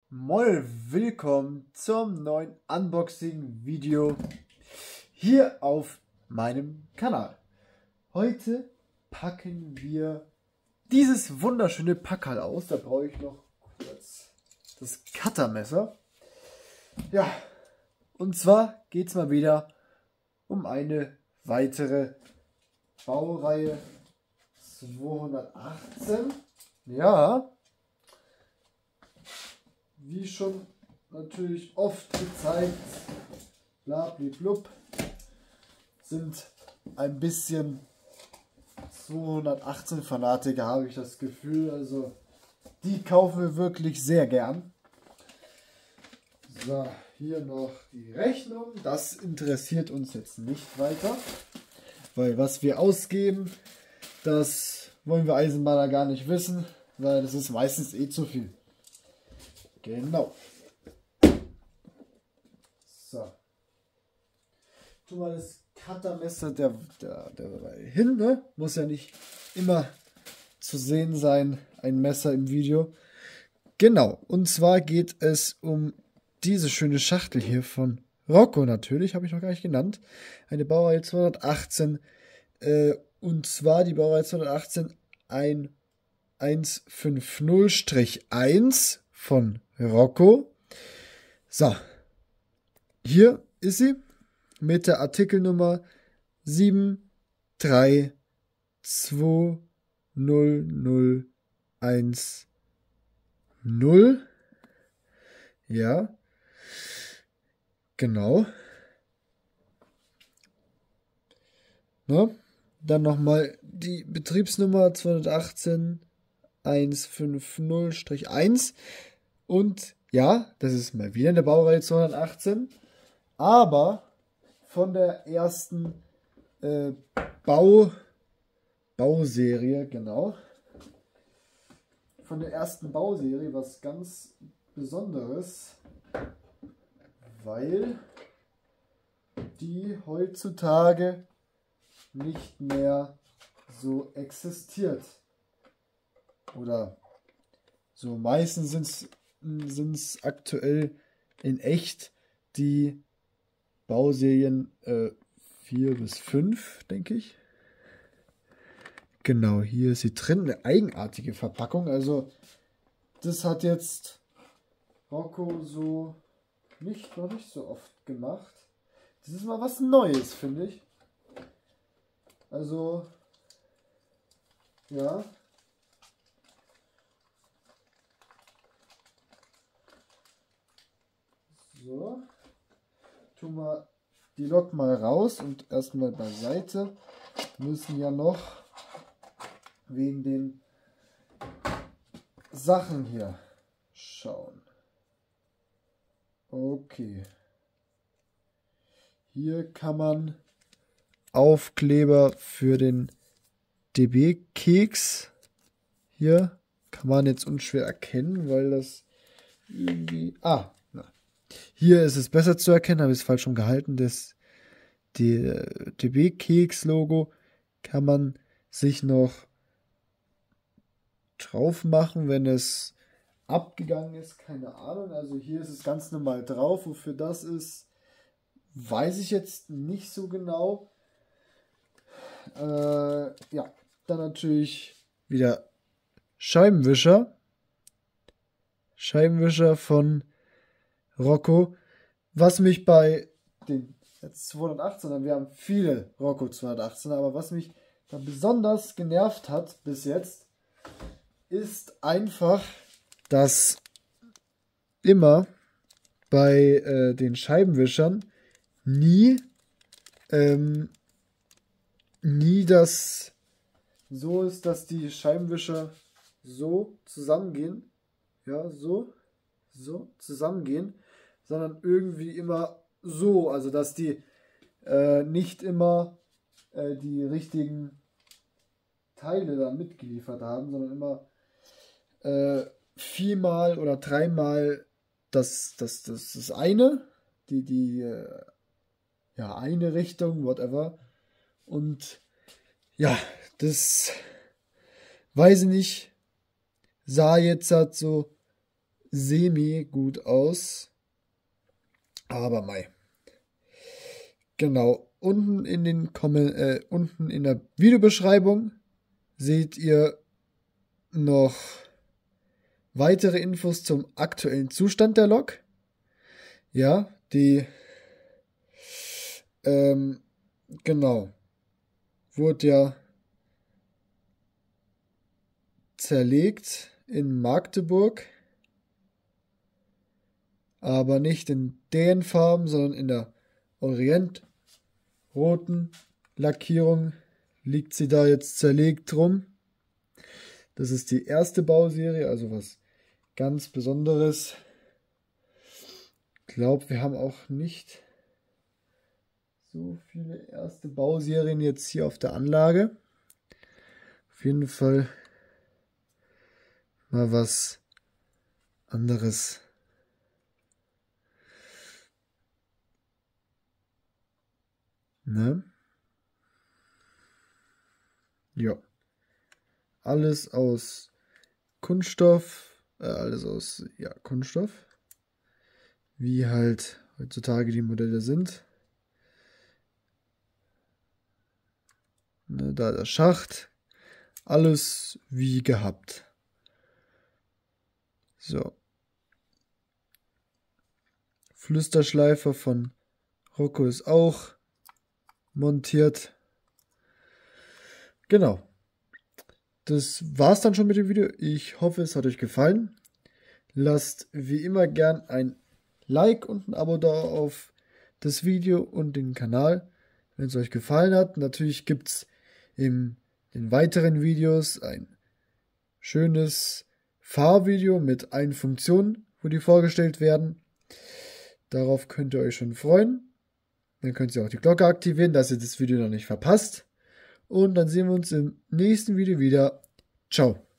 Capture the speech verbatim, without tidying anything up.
Moin, willkommen zum neuen Unboxing-Video hier auf meinem Kanal. Heute packen wir dieses wunderschöne Packerl aus. Da brauche ich noch kurz das Cuttermesser. Ja, und zwar geht es mal wieder um eine weitere Baureihe zweihundertachtzehn. Ja, wie schon natürlich oft gezeigt, blablablub, sind ein bisschen zweihundertachtzehn Fanatiker, habe ich das Gefühl. Also die kaufen wir wirklich sehr gern. So, hier noch die Rechnung. Das interessiert uns jetzt nicht weiter, weil was wir ausgeben, das wollen wir Eisenbahner gar nicht wissen, weil das ist meistens eh zu viel. Genau. So. Tu mal das Cuttermesser der, der, der hin, ne? Muss ja nicht immer zu sehen sein, ein Messer im Video. Genau. Und zwar geht es um diese schöne Schachtel hier von Rocco natürlich, habe ich noch gar nicht genannt. Eine Baureihe zweihundertachtzehn. Äh, und zwar die Baureihe zweihundertachtzehn ein eins fünf null eins von Rocco. So, hier ist sie mit der Artikelnummer sieben drei zwei null null eins null. Ja, genau. Ne? Dann nochmal die Betriebsnummer zweihundertachtzehn eins fünf null eins. Und ja, das ist mal wieder eine Baureihe zweihundertachtzehn, aber von der ersten äh, Bau, Bauserie, genau. Von der ersten Bauserie, was ganz Besonderes, weil die heutzutage nicht mehr so existiert. Oder so, meistens sind es sind es aktuell in echt die Bauserien äh, vier bis fünf, denke ich. Genau, hier ist sie drin, eine eigenartige Verpackung. Also das hat jetzt Rocco so nicht, noch nicht so oft gemacht. Das ist mal was Neues, finde ich. Also, ja. So, tun wir die Lok mal raus und erstmal beiseite. Müssen ja noch wegen den Sachen hier schauen. Okay. Hier kann man Aufkleber für den D B-Keks. Hier kann man jetzt unschwer erkennen, weil das irgendwie... Ah, hier ist es besser zu erkennen, habe ich es falsch schon gehalten. Das D B-Keks-Logo kann man sich noch drauf machen, wenn es abgegangen ist. Keine Ahnung. Also hier ist es ganz normal drauf. Wofür das ist, weiß ich jetzt nicht so genau. Äh, ja, dann natürlich wieder Scheibenwischer. Scheibenwischer von Rocco, was mich bei den jetzt zweihundertachtzehn, wir haben viele Rocco zweihundertachtzehn, aber was mich da besonders genervt hat bis jetzt, ist einfach, dass immer bei äh, den Scheibenwischern nie, ähm, nie das so ist, dass die Scheibenwischer so zusammengehen, ja, so, so zusammengehen, sondern irgendwie immer so, also dass die äh, nicht immer äh, die richtigen Teile da mitgeliefert haben, sondern immer äh, viermal oder dreimal das, das, das, das eine, die, die äh, ja, eine Richtung, whatever. Und ja, das weiß ich nicht, sah jetzt halt so semi gut aus. Aber mei. Genau. Unten in den Kommen, äh, unten in der Videobeschreibung seht ihr noch weitere Infos zum aktuellen Zustand der Lok. Ja, die ähm, genau wurde ja zerlegt in Magdeburg, aber nicht in den Farben, sondern in der Orientroten Lackierung liegt sie da jetzt zerlegt rum. Das ist die erste Bauserie, also was ganz Besonderes. Ich glaube, wir haben auch nicht so viele erste Bauserien jetzt hier auf der Anlage. Auf jeden Fall mal was anderes. Ne? Ja. Alles aus Kunststoff, äh, alles aus ja, Kunststoff, wie halt heutzutage die Modelle sind. Ne, da der Schacht, alles wie gehabt. So. Flüsterschleifer von Rocco ist auch montiert. Genau. Das war's dann schon mit dem Video. Ich hoffe, es hat euch gefallen. Lasst wie immer gern ein Like und ein Abo da auf das Video und den Kanal, wenn es euch gefallen hat. Natürlich gibt es in den weiteren Videos ein schönes Fahrvideo mit allen Funktionen, wo die vorgestellt werden. Darauf könnt ihr euch schon freuen. Dann könnt ihr auch die Glocke aktivieren, dass ihr das Video noch nicht verpasst. Und dann sehen wir uns im nächsten Video wieder. Ciao.